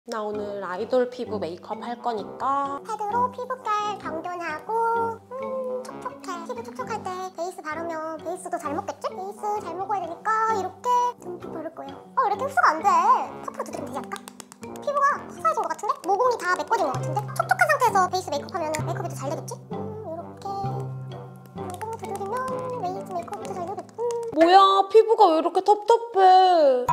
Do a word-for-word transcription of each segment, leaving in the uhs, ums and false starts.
나 오늘 아이돌 피부 메이크업 할 거니까 패드로 피부결 경존하고 음 촉촉해. 피부 촉촉할 때 베이스 바르면 베이스도 잘 먹겠지? 베이스 잘 먹어야 되니까 이렇게 듬뿍 바를 거예요. 어 이렇게 흡수가 안 돼. 커프로 두드리면 되지 않을까? 피부가 흡사해진 것 같은데? 모공이 다 메꿔진 것 같은데? 촉촉한 상태에서 베이스 메이크업 하면 메이크업이 더 잘 되겠지? 음 이렇게 모공 두드리면 베이스 메이크업이 더 잘 되겠지? 뭐야, 피부가 왜 이렇게 텁텁해?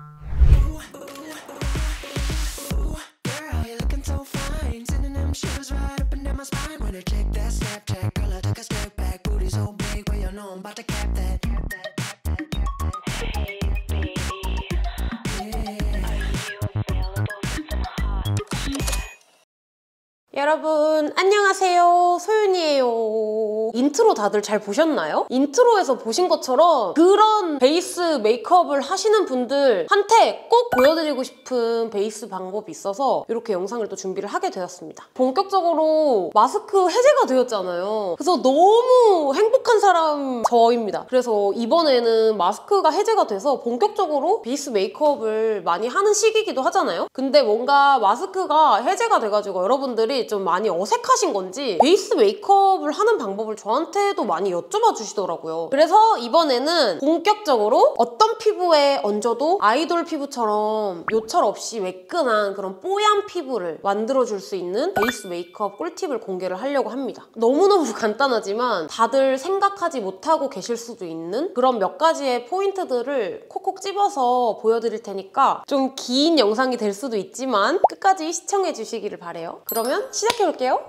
여러분 안녕하세요, 소윤이에요. 인트로 다들 잘 보셨나요? 인트로에서 보신 것처럼 그런 베이스 메이크업을 하시는 분들한테 꼭 보여드리고 싶은 베이스 방법이 있어서 이렇게 영상을 또 준비를 하게 되었습니다. 본격적으로 마스크 해제가 되었잖아요. 그래서 너무 행복한 사람 저입니다. 그래서 이번에는 마스크가 해제가 돼서 본격적으로 베이스 메이크업을 많이 하는 시기이기도 하잖아요. 근데 뭔가 마스크가 해제가 돼가지고 여러분들이 좀 많이 어색하신 건지 베이스 메이크업을 하는 방법을 저한테도 많이 여쭤봐 주시더라고요. 그래서 이번에는 본격적으로 어떤 피부에 얹어도 아이돌 피부처럼 요철 없이 매끈한 그런 뽀얀 피부를 만들어줄 수 있는 베이스 메이크업 꿀팁을 공개를 하려고 합니다. 너무너무 간단하지만 다들 생각하지 못하고 계실 수도 있는 그런 몇 가지의 포인트들을 콕콕 집어서 보여드릴 테니까 좀 긴 영상이 될 수도 있지만 끝까지 시청해 주시기를 바래요. 그러면 시작해볼게요.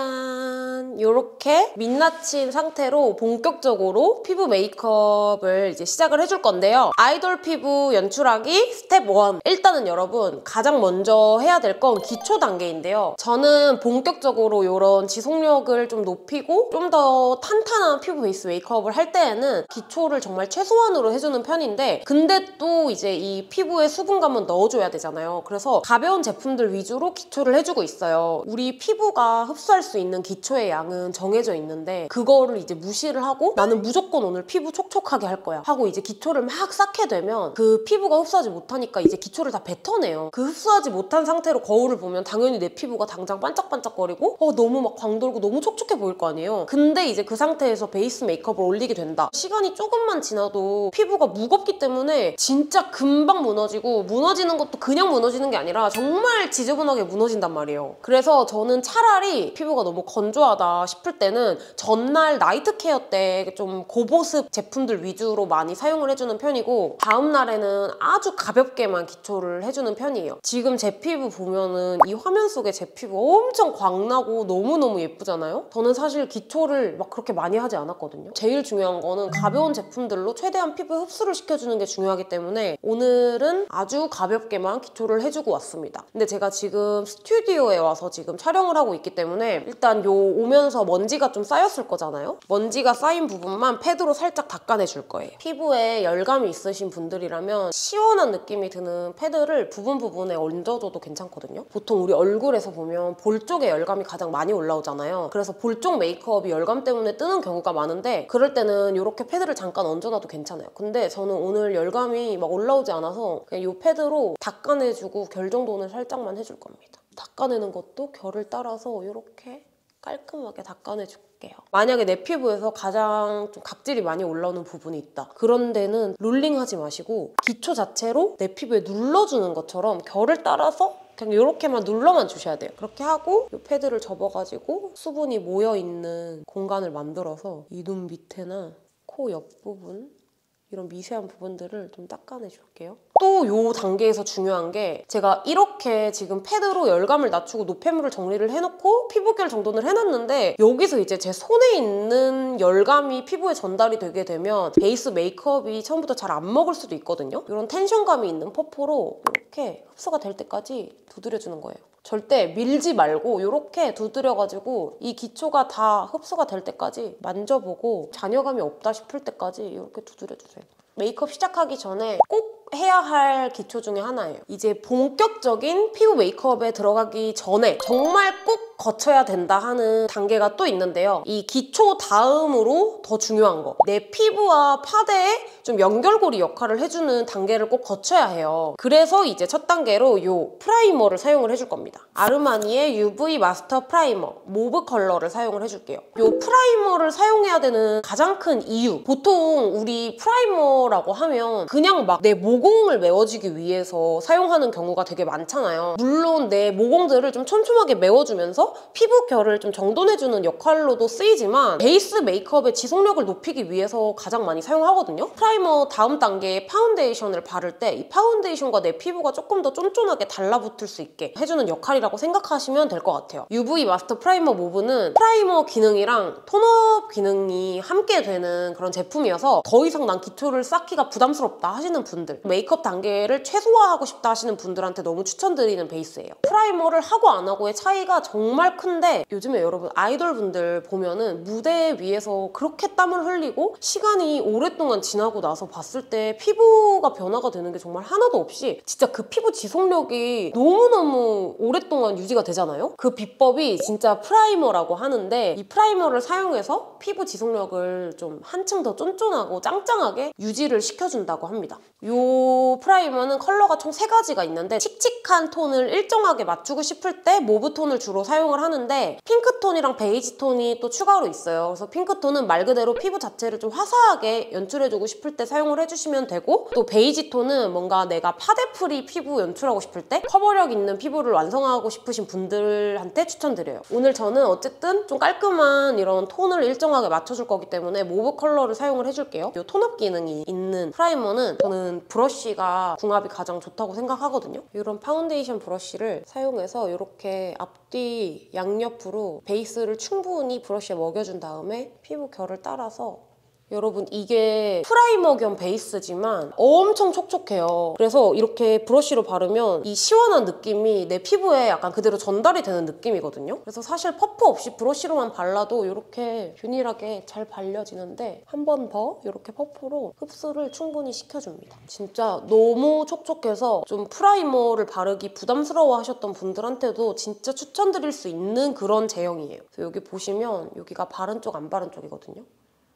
짜잔! 이렇게 민낯인 상태로 본격적으로 피부 메이크업을 이제 시작을 해줄 건데요. 아이돌 피부 연출하기 스텝 일. 일단은 여러분 가장 먼저 해야 될 건 기초 단계인데요. 저는 본격적으로 이런 지속력을 좀 높이고 좀 더 탄탄한 피부 베이스 메이크업을 할 때에는 기초를 정말 최소한으로 해주는 편인데 근데 또 이제 이 피부에 수분감은 넣어줘야 되잖아요. 그래서 가벼운 제품들 위주로 기초를 해주고 있어요. 우리 피부가 흡수할 수 있는 기초의 양은 정해져 있는데 그거를 이제 무시를 하고 나는 무조건 오늘 피부 촉촉하게 할 거야 하고 이제 기초를 막 쌓게 되면 그 피부가 흡수하지 못하니까 이제 기초를 다 뱉어내요. 그 흡수하지 못한 상태로 거울을 보면 당연히 내 피부가 당장 반짝반짝거리고 어 너무 막 광돌고 너무 촉촉해 보일 거 아니에요. 근데 이제 그 상태에서 베이스 메이크업을 올리게 된다. 시간이 조금만 지나도 피부가 무겁기 때문에 진짜 금방 무너지고 무너지는 것도 그냥 무너지는 게 아니라 정말 지저분하게 무너진단 말이에요. 그래서 저는 차라리 피부가 너무 건조하다 싶을 때는 전날 나이트 케어 때 좀 고보습 제품들 위주로 많이 사용을 해주는 편이고 다음날에는 아주 가볍게만 기초를 해주는 편이에요. 지금 제 피부 보면은 이 화면 속에 제 피부 엄청 광나고 너무너무 예쁘잖아요? 저는 사실 기초를 막 그렇게 많이 하지 않았거든요. 제일 중요한 거는 가벼운 제품들로 최대한 피부 흡수를 시켜주는 게 중요하기 때문에 오늘은 아주 가볍게만 기초를 해주고 왔습니다. 근데 제가 지금 스튜디오에 와서 지금 촬영을 하고 있기 때문에 일단 요 오면서 먼지가 좀 쌓였을 거잖아요? 먼지가 쌓인 부분만 패드로 살짝 닦아내줄 거예요. 피부에 열감이 있으신 분들이라면 시원한 느낌이 드는 패드를 부분 부분에 얹어줘도 괜찮거든요. 보통 우리 얼굴에서 보면 볼 쪽에 열감이 가장 많이 올라오잖아요. 그래서 볼 쪽 메이크업이 열감 때문에 뜨는 경우가 많은데 그럴 때는 이렇게 패드를 잠깐 얹어놔도 괜찮아요. 근데 저는 오늘 열감이 막 올라오지 않아서 그냥 이 패드로 닦아내주고 결 정도는 살짝만 해줄 겁니다. 닦아내는 것도 결을 따라서 이렇게 깔끔하게 닦아내줄게요. 만약에 내 피부에서 가장 좀 각질이 많이 올라오는 부분이 있다. 그런 데는 롤링하지 마시고 기초 자체로 내 피부에 눌러주는 것처럼 결을 따라서 그냥 이렇게만 눌러만 주셔야 돼요. 그렇게 하고 이 패드를 접어가지고 수분이 모여있는 공간을 만들어서 이 눈 밑에나 코 옆부분 이런 미세한 부분들을 좀 닦아내줄게요. 또 이 단계에서 중요한 게 제가 이렇게 지금 패드로 열감을 낮추고 노폐물을 정리를 해놓고 피부결 정돈을 해놨는데 여기서 이제 제 손에 있는 열감이 피부에 전달이 되게 되면 베이스 메이크업이 처음부터 잘 안 먹을 수도 있거든요. 이런 텐션감이 있는 퍼프로 이렇게 흡수가 될 때까지 두드려주는 거예요. 절대 밀지 말고 이렇게 두드려가지고 이 기초가 다 흡수가 될 때까지 만져보고 잔여감이 없다 싶을 때까지 이렇게 두드려주세요. 메이크업 시작하기 전에 꼭 해야 할 기초 중에 하나예요. 이제 본격적인 피부 메이크업에 들어가기 전에 정말 꼭 거쳐야 된다 하는 단계가 또 있는데요. 이 기초 다음으로 더 중요한 거, 내 피부와 파데에 좀 연결고리 역할을 해주는 단계를 꼭 거쳐야 해요. 그래서 이제 첫 단계로 이 프라이머를 사용을 해줄 겁니다. 아르마니의 유브이 마스터 프라이머 모브 컬러를 사용을 해줄게요. 이 프라이머를 사용해야 되는 가장 큰 이유, 보통 우리 프라이머라고 하면 그냥 막 내 모공을 메워주기 위해서 사용하는 경우가 되게 많잖아요. 물론 내 모공들을 좀 촘촘하게 메워주면서 피부 결을 좀 정돈해주는 역할로도 쓰이지만 베이스 메이크업의 지속력을 높이기 위해서 가장 많이 사용하거든요. 프라이머 다음 단계의 파운데이션을 바를 때 이 파운데이션과 내 피부가 조금 더 쫀쫀하게 달라붙을 수 있게 해주는 역할이라고 생각하시면 될 것 같아요. 유브이 마스터 프라이머 모브는 프라이머 기능이랑 톤업 기능이 함께 되는 그런 제품이어서 더 이상 난 기초를 쌓기가 부담스럽다 하시는 분들, 메이크업 단계를 최소화하고 싶다 하시는 분들한테 너무 추천드리는 베이스예요. 프라이머를 하고 안 하고의 차이가 정말 큰데, 요즘에 여러분 아이돌 분들 보면은 무대 위에서 그렇게 땀을 흘리고 시간이 오랫동안 지나고 나서 봤을 때 피부가 변화가 되는 게 정말 하나도 없이 진짜 그 피부 지속력이 너무너무 오랫동안 유지가 되잖아요. 그 비법이 진짜 프라이머라고 하는데, 이 프라이머를 사용해서 피부 지속력을 좀 한층 더 쫀쫀하고 짱짱하게 유지를 시켜준다고 합니다. 이 프라이머는 컬러가 총 세 가지가 있는데, 칙칙한 톤을 일정하게 맞추고 싶을 때 모브 톤을 주로 사용을 하는데, 핑크톤이랑 베이지 톤이 또 추가로 있어요. 그래서 핑크톤은 말 그대로 피부 자체를 좀 화사하게 연출해주고 싶을 때 사용을 해주시면 되고, 또 베이지 톤은 뭔가 내가 파데프리 피부 연출하고 싶을 때 커버력 있는 피부를 완성하고 싶으신 분들한테 추천드려요. 오늘 저는 어쨌든 좀 깔끔한 이런 톤을 일정하게 맞춰줄 거기 때문에 모브 컬러를 사용을 해줄게요. 이 톤업 기능이 있는 프라이머는 저는 브러쉬가 궁합이 가장 좋다고 생각하거든요. 이런 파운데이션 브러쉬를 사용해서 이렇게 앞뒤 양옆으로 베이스를 충분히 브러쉬에 먹여준 다음에 피부 결을 따라서, 여러분 이게 프라이머 겸 베이스지만 엄청 촉촉해요. 그래서 이렇게 브러쉬로 바르면 이 시원한 느낌이 내 피부에 약간 그대로 전달이 되는 느낌이거든요. 그래서 사실 퍼프 없이 브러쉬로만 발라도 이렇게 균일하게 잘 발려지는데, 한 번 더 이렇게 퍼프로 흡수를 충분히 시켜줍니다. 진짜 너무 촉촉해서 좀 프라이머를 바르기 부담스러워 하셨던 분들한테도 진짜 추천드릴 수 있는 그런 제형이에요. 그래서 여기 보시면 여기가 바른 쪽 안 바른 쪽이거든요.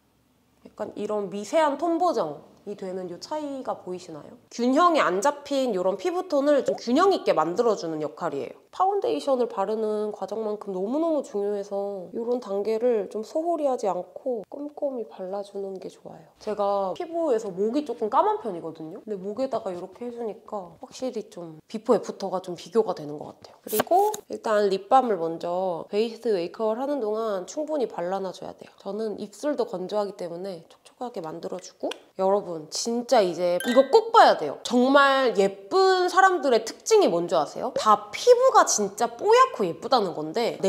약간 이런 미세한 톤 보정이 되는 이 차이가 보이시나요? 균형이 안 잡힌 이런 피부톤을 좀 균형 있게 만들어주는 역할이에요. 파운데이션을 바르는 과정만큼 너무너무 중요해서 이런 단계를 좀 소홀히 하지 않고 꼼꼼히 발라주는 게 좋아요. 제가 피부에서 목이 조금 까만 편이거든요. 근데 목에다가 이렇게 해주니까 확실히 좀 비포 애프터가 좀 비교가 되는 것 같아요. 그리고 일단 립밤을 먼저 베이스 메이크업을 하는 동안 충분히 발라놔줘야 돼요. 저는 입술도 건조하기 때문에 촉촉하게 만들어주고, 여러분 진짜 이제 이거 꼭 봐야 돼요. 정말 예쁜 사람들의 특징이 뭔지 아세요? 다 피부가 진짜 뽀얗고 예쁘다는 건데,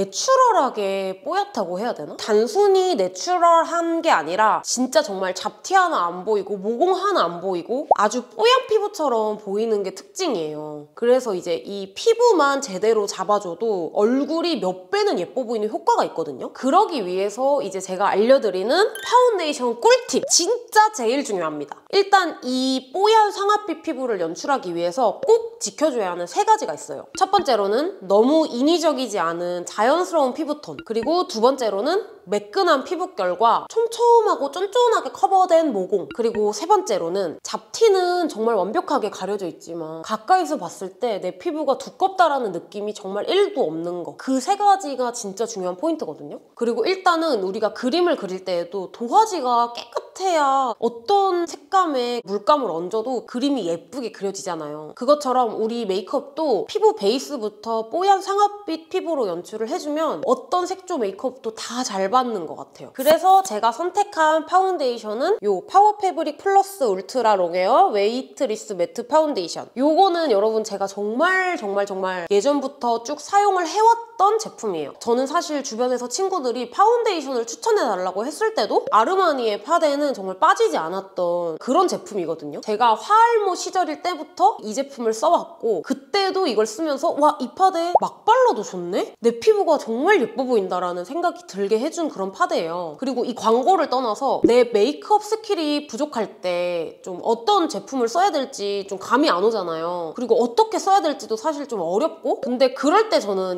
내추럴하게 뽀얗다고 해야 되나? 단순히 내추럴한 게 아니라 진짜 정말 잡티 하나 안 보이고 모공 하나 안 보이고 아주 뽀얀 피부처럼 보이는 게 특징이에요. 그래서 이제 이 피부만 제대로 잡아줘도 얼굴이 몇 배는 예뻐 보이는 효과가 있거든요. 그러기 위해서 이제 제가 알려드리는 파운데이션 꿀팁, 진짜 제일 중요합니다. 일단 이 뽀얀 상아빛 피부를 연출하기 위해서 꼭 지켜줘야 하는 세 가지가 있어요. 첫 번째로는 너무 인위적이지 않은 자연스러운 피부톤, 그리고 두 번째로는 매끈한 피부결과 촘촘하고 쫀쫀하게 커버된 모공, 그리고 세 번째로는 잡티는 정말 완벽하게 가려져 있지만 가까이서 봤을 때 내 피부가 두껍다라는 느낌이 정말 일도 없는 거. 그 세 가지가 진짜 중요한 포인트거든요. 그리고 일단은 우리가 그림을 그릴 때에도 도화지가 깨끗해야 어떤 색감에 물감을 얹어도 그림이 예쁘게 그려지잖아요. 그것처럼 우리 메이크업도 피부 베이스부터 뽀얀 상아빛 피부로 연출을 해주면 어떤 색조 메이크업도 다 잘 받는 것 같아요. 그래서 제가 선택한 파운데이션은 이 파워 패브릭 플러스 울트라 롱웨어 웨이트리스 매트 파운데이션. 요거는 여러분 제가 정말 정말 정말 예전부터 쭉 사용을 해왔던 제품이에요. 저는 사실 주변에서 친구들이 파운데이션을 추천해달라고 했을 때도 아르마니의 파데는 정말 빠지지 않았던 그런 제품이거든요. 제가 화알모 시절일 때부터 이 제품을 써왔고, 그때도 이걸 쓰면서 와, 이 파데 막 발라도 좋네? 내 피부가 정말 예뻐 보인다라는 생각이 들게 해준 그런 파데예요. 그리고 이 광고를 떠나서 내 메이크업 스킬이 부족할 때 좀 어떤 제품을 써야 될지 좀 감이 안 오잖아요. 그리고 어떻게 써야 될지도 사실 좀 어렵고, 근데 그럴 때 저는 이 파데를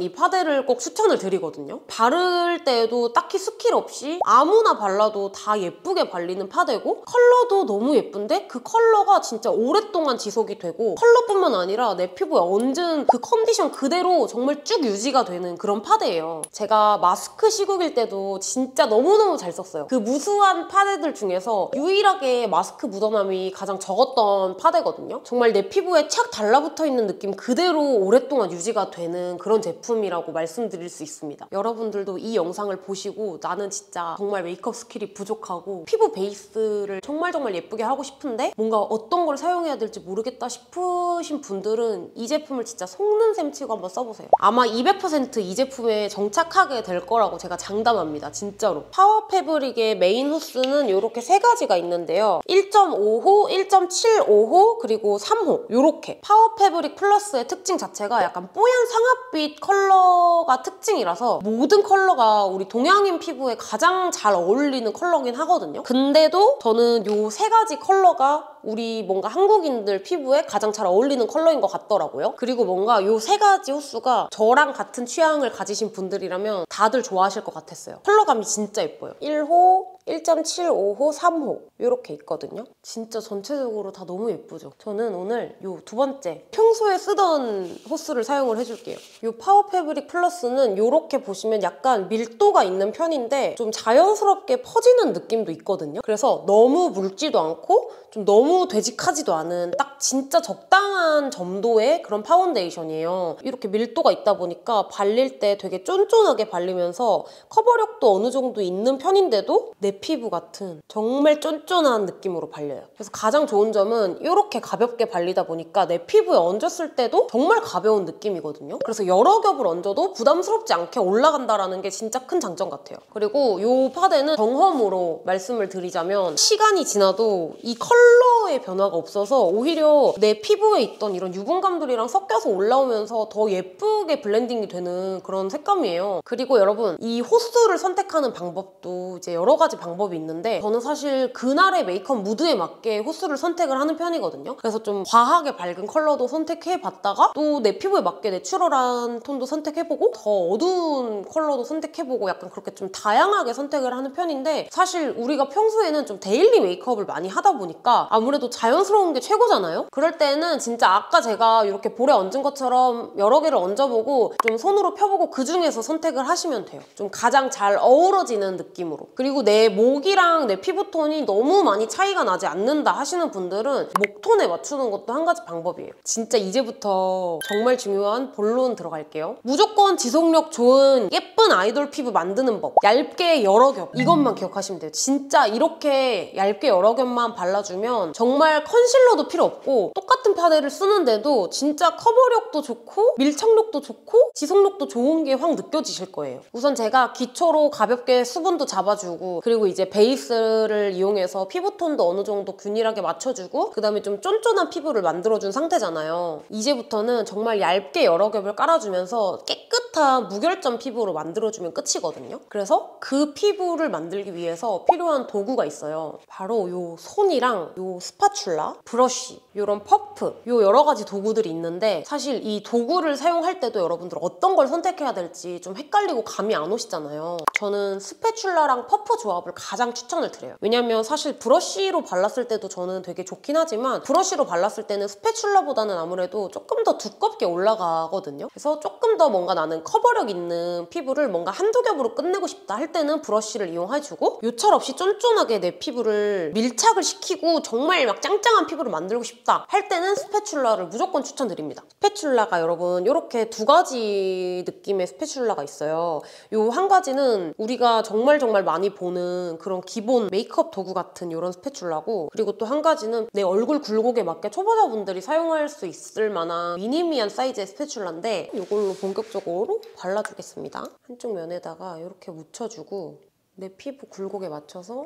파데를 꼭 추천을 드리거든요. 바를 때도 딱히 스킬 없이 아무나 발라도 다 예쁘게 발리는 파데고 컬러도 너무 예쁜데 그 컬러가 진짜 오랫동안 지속이 되고 컬러뿐만 아니라 내 피부에 얹은 그 컨디션 그대로 정말 쭉 유지가 되는 그런 파데예요. 제가 마스크 시국일 때도 진짜 너무너무 잘 썼어요. 그 무수한 파데들 중에서 유일하게 마스크 묻어남이 가장 적었던 파데거든요. 정말 내 피부에 착 달라붙어 있는 느낌 그대로 오랫동안 유지가 되는 그런 제품이라고 말씀드릴 수 있습니다. 여러분들도 이 영상을 보시고 나는 진짜 정말 메이크업 스킬이 부족하고 피부 베이스를 정말 정말 예쁘게 하고 싶은데 뭔가 어떤 걸 사용해야 될지 모르겠다 싶으신 분들은 이 제품을 진짜 속는 셈 치고 한번 써보세요. 아마 이백 퍼센트 이 제품에 정착하게 될 거라고 제가 장담합니다. 진짜로. 파워 패브릭의 메인 호스는 이렇게 세 가지가 있는데요. 일 점 오 호, 일 점 칠오 호, 그리고 삼 호 이렇게. 파워 패브릭 플러스의 특징 자체가 약간 뽀얀 상아빛 컬러가 특징이라서 모든 컬러가 우리 동양인 피부에 가장 잘 어울리는 컬러긴 하거든요. 근데도 저는 이 세 가지 컬러가 우리 뭔가 한국인들 피부에 가장 잘 어울리는 컬러인 것 같더라고요. 그리고 뭔가 이 세 가지 호수가 저랑 같은 취향을 가지신 분들이라면 다들 좋아하실 것 같았어요. 컬러감이 진짜 예뻐요. 일 호, 일 점 칠오 호, 삼 호 이렇게 있거든요. 진짜 전체적으로 다 너무 예쁘죠? 저는 오늘 이 두 번째 평소에 쓰던 호스를 사용을 해줄게요. 이 파워 패브릭 플러스는 이렇게 보시면 약간 밀도가 있는 편인데 좀 자연스럽게 퍼지는 느낌도 있거든요. 그래서 너무 묽지도 않고 좀 너무 되직하지도 않은 딱 진짜 적당한 점도의 그런 파운데이션이에요. 이렇게 밀도가 있다 보니까 발릴 때 되게 쫀쫀하게 발리면서 커버력도 어느 정도 있는 편인데도 내 피부 같은 정말 쫀쫀한 느낌으로 발려요. 그래서 가장 좋은 점은 이렇게 가볍게 발리다 보니까 내 피부에 얹었을 때도 정말 가벼운 느낌이거든요. 그래서 여러 겹을 얹어도 부담스럽지 않게 올라간다는 게 진짜 큰 장점 같아요. 그리고 이 파데는 경험으로 말씀을 드리자면 시간이 지나도 이 컬러의 변화가 없어서 오히려 내 피부에 있던 이런 유분감들이랑 섞여서 올라오면서 더 예쁘게 블렌딩이 되는 그런 색감이에요. 그리고 여러분 이 호수를 선택하는 방법도 이제 여러 가지 방법이 있는데 저는 사실 그날의 메이크업 무드에 맞게 호수를 선택을 하는 편이거든요. 그래서 좀 과하게 밝은 컬러도 선택해봤다가 또 내 피부에 맞게 내추럴한 톤도 선택해보고 더 어두운 컬러도 선택해보고 약간 그렇게 좀 다양하게 선택을 하는 편인데 사실 우리가 평소에는 좀 데일리 메이크업을 많이 하다 보니까 아무래도 자연스러운 게 최고잖아요? 그럴 때는 진짜 아까 제가 이렇게 볼에 얹은 것처럼 여러 개를 얹어보고 좀 손으로 펴보고 그 중에서 선택을 하시면 돼요. 좀 가장 잘 어우러지는 느낌으로. 그리고 내 목이랑 내 피부톤이 너무 많이 차이가 나지 않는다 하시는 분들은 목톤에 맞추는 것도 한 가지 방법이에요. 진짜 이제부터 정말 중요한 본론 들어갈게요. 무조건 지속력 좋은 예쁜 아이돌 피부 만드는 법. 얇게 여러 겹. 이것만 기억하시면 돼요. 진짜 이렇게 얇게 여러 겹만 발라주면 정말 컨실러도 필요 없고 똑같은 파데를 쓰는데도 진짜 커버력도 좋고 밀착력도 좋고 지속력도 좋은 게 확 느껴지실 거예요. 우선 제가 기초로 가볍게 수분도 잡아주고 그리고 이제 베이스를 이용해서 피부톤도 어느 정도 균일하게 맞춰주고 그 다음에 좀 쫀쫀한 피부를 만들어준 상태잖아요. 이제부터는 정말 얇게 여러 겹을 깔아주면서 깨끗한 무결점 피부로 만들어주면 끝이거든요. 그래서 그 피부를 만들기 위해서 필요한 도구가 있어요. 바로 요 손이랑 요 스파츌라, 브러쉬, 요런 퍼프 요 여러 가지 도구들이 있는데 사실 이 도구를 사용할 때도 여러분들 어떤 걸 선택해야 될지 좀 헷갈리고 감이 안 오시잖아요. 저는 스패츌라랑 퍼프 조합을 가장 추천을 드려요. 왜냐면 사실 브러쉬로 발랐을 때도 저는 되게 좋긴 하지만 브러쉬로 발랐을 때는 스패츌라보다는 아무래도 조금 더 두껍게 올라가거든요. 그래서 조금 더 뭔가 나는 커버력 있는 피부를 뭔가 한두 겹으로 끝내고 싶다 할 때는 브러쉬를 이용해주고 요철 없이 쫀쫀하게 내 피부를 밀착을 시키고 정말 막 짱짱한 피부를 만들고 싶다 할 때는 스패츌라를 무조건 추천드립니다. 스패츌라가 여러분 이렇게 두 가지 느낌의 스패츌라가 있어요. 요 한 가지는 우리가 정말 정말 많이 보는 그런 기본 메이크업 도구 같은 이런 스패츌라고 그리고 또 한 가지는 내 얼굴 굴곡에 맞게 초보자분들이 사용할 수 있을 만한 미니미한 사이즈의 스패츌라인데 이걸로 본격적으로 발라주겠습니다. 한쪽 면에다가 이렇게 묻혀주고 내 피부 굴곡에 맞춰서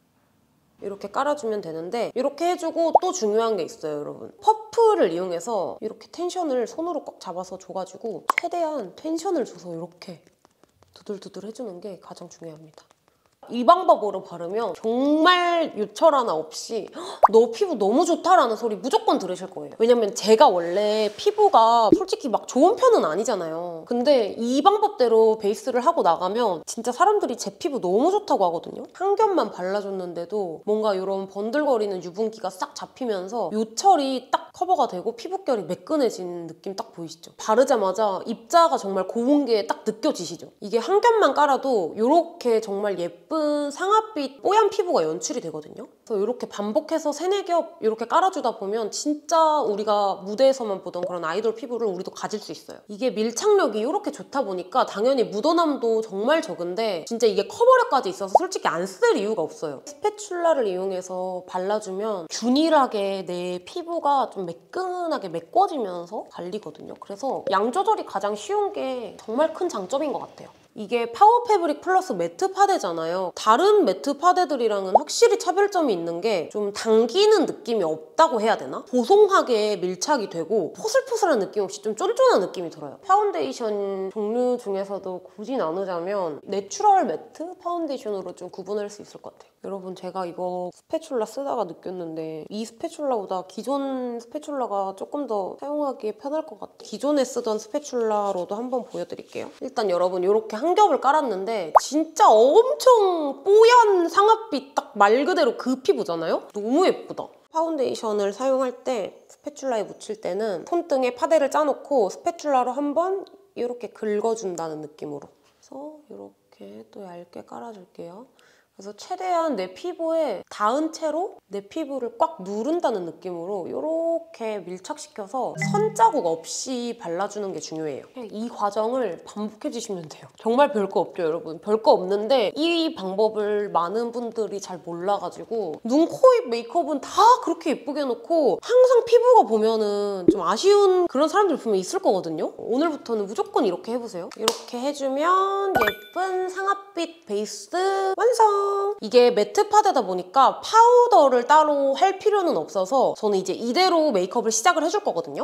이렇게 깔아주면 되는데 이렇게 해주고 또 중요한 게 있어요, 여러분. 퍼프를 이용해서 이렇게 텐션을 손으로 꽉 잡아서 줘가지고 최대한 텐션을 줘서 이렇게 두들두들 해주는 게 가장 중요합니다. 이 방법으로 바르면 정말 유철 하나 없이 너 피부 너무 좋다라는 소리 무조건 들으실 거예요. 왜냐면 제가 원래 피부가 솔직히 막 좋은 편은 아니잖아요. 근데 이 방법대로 베이스를 하고 나가면 진짜 사람들이 제 피부 너무 좋다고 하거든요. 한 겹만 발라줬는데도 뭔가 이런 번들거리는 유분기가 싹 잡히면서 요철이 딱 커버가 되고 피부결이 매끈해진 느낌 딱 보이시죠? 바르자마자 입자가 정말 고운 게 딱 느껴지시죠? 이게 한 겹만 깔아도 이렇게 정말 예쁜 상아빛 뽀얀 피부가 연출이 되거든요. 그래서 이렇게 반복해서 세네 겹 이렇게 깔아주다 보면 진짜 우리가 무대에서만 보던 그런 아이돌 피부를 우리도 가질 수 있어요. 이게 밀착력이 이렇게 좋다 보니까 당연히 묻어남도 정말 적은데 진짜 이게 커버력까지 있어서 솔직히 안 쓸 이유가 없어요. 스패츌라를 이용해서 발라주면 균일하게 내 피부가 좀 매끈하게 메꿔지면서 발리거든요. 그래서 양 조절이 가장 쉬운 게 정말 큰 장점인 것 같아요. 이게 파워 패브릭 플러스 매트 파데잖아요. 다른 매트 파데들이랑은 확실히 차별점이 있는 게 좀 당기는 느낌이 없다고 해야 되나? 보송하게 밀착이 되고 포슬포슬한 느낌 없이 좀 쫀쫀한 느낌이 들어요. 파운데이션 종류 중에서도 굳이 나누자면 내추럴 매트 파운데이션으로 좀 구분할 수 있을 것 같아요. 여러분 제가 이거 스패츌라 쓰다가 느꼈는데 이 스패츌라보다 기존 스패츌라가 조금 더 사용하기에 편할 것 같아요. 기존에 쓰던 스패츌라로도 한번 보여드릴게요. 일단 여러분 이렇게 한 겹을 깔았는데 진짜 엄청 뽀얀 상아빛 딱 말 그대로 그 피부잖아요? 너무 예쁘다. 파운데이션을 사용할 때 스패츌라에 묻힐 때는 손등에 파데를 짜놓고 스패츌라로 한번 이렇게 긁어준다는 느낌으로 그래서 이렇게 또 얇게 깔아줄게요. 그래서 최대한 내 피부에 닿은 채로 내 피부를 꽉 누른다는 느낌으로 이렇게 밀착시켜서 선자국 없이 발라주는 게 중요해요. 이 과정을 반복해주시면 돼요. 정말 별거 없죠, 여러분? 별거 없는데 이 방법을 많은 분들이 잘 몰라가지고 눈, 코, 입 메이크업은 다 그렇게 예쁘게 해놓고 항상 피부가 보면은 좀 아쉬운 그런 사람들 분명 있을 거거든요? 오늘부터는 무조건 이렇게 해보세요. 이렇게 해주면 예쁜 상아빛 베이스 완성! 이게 매트 파데다 보니까 파우더를 따로 할 필요는 없어서 저는 이제 이대로 메이크업을 시작을 해줄 거거든요.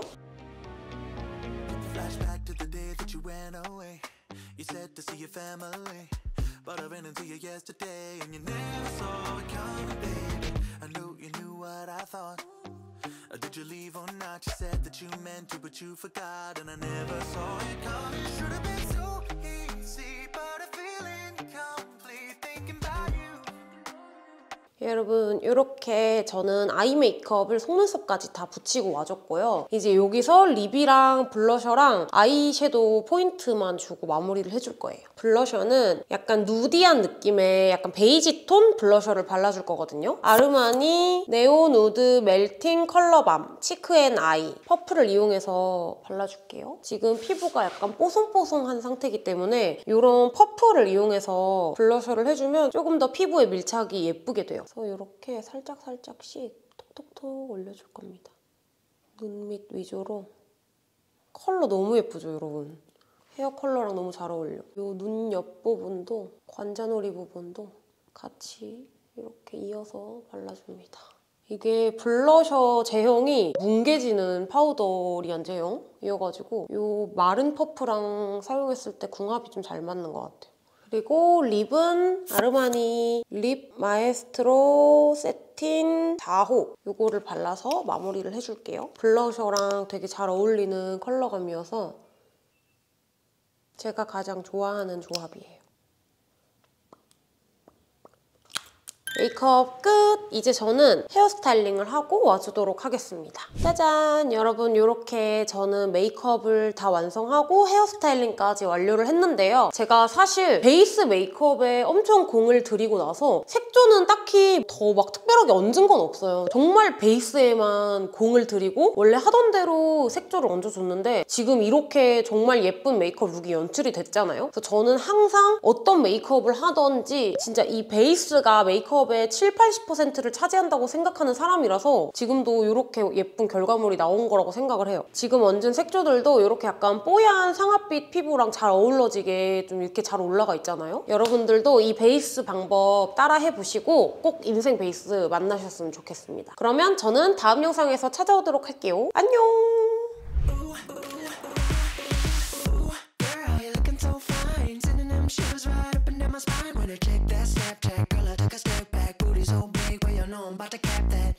여러분 이렇게 저는 아이 메이크업을 속눈썹까지 다 붙이고 와줬고요. 이제 여기서 립이랑 블러셔랑 아이섀도우 포인트만 주고 마무리를 해줄 거예요. 블러셔는 약간 누디한 느낌의 약간 베이지 톤 블러셔를 발라줄 거거든요. 아르마니 네오 누드 멜팅 컬러밤 치크 앤 아이 퍼플을 이용해서 발라줄게요. 지금 피부가 약간 뽀송뽀송한 상태이기 때문에 이런 퍼플을 이용해서 블러셔를 해주면 조금 더 피부에 밀착이 예쁘게 돼요. 그래서 이렇게 살짝살짝씩 톡톡톡 올려줄 겁니다. 눈 밑 위주로. 컬러 너무 예쁘죠, 여러분? 헤어 컬러랑 너무 잘 어울려. 이 눈 옆부분도 관자놀이 부분도 같이 이렇게 이어서 발라줍니다. 이게 블러셔 제형이 뭉개지는 파우더리한 제형이어가지고 이 마른 퍼프랑 사용했을 때 궁합이 좀 잘 맞는 것 같아요. 그리고 립은 아르마니 립 마에스트로 세틴 사 호 이거를 발라서 마무리를 해줄게요. 블러셔랑 되게 잘 어울리는 컬러감이어서 제가 가장 좋아하는 조합이에요. 메이크업 끝! 이제 저는 헤어스타일링을 하고 와주도록 하겠습니다. 짜잔! 여러분 이렇게 저는 메이크업을 다 완성하고 헤어스타일링까지 완료를 했는데요. 제가 사실 베이스 메이크업에 엄청 공을 들이고 나서 색조는 딱히 더 막 특별하게 얹은 건 없어요. 정말 베이스에만 공을 들이고 원래 하던 대로 색조를 얹어줬는데 지금 이렇게 정말 예쁜 메이크업 룩이 연출이 됐잖아요. 그래서 저는 항상 어떤 메이크업을 하던지 진짜 이 베이스가 메이크업 의 칠, 팔십 퍼센트를 차지한다고 생각하는 사람이라서 지금도 이렇게 예쁜 결과물이 나온 거라고 생각을 해요. 지금 얹은 색조들도 이렇게 약간 뽀얀 상아빛 피부랑 잘 어우러지게 좀 이렇게 잘 올라가 있잖아요. 여러분들도 이 베이스 방법 따라해보시고 꼭 인생 베이스 만나셨으면 좋겠습니다. 그러면 저는 다음 영상에서 찾아오도록 할게요. 안녕! Shoes right up and down my spine when I check that Snapchat about to cap that.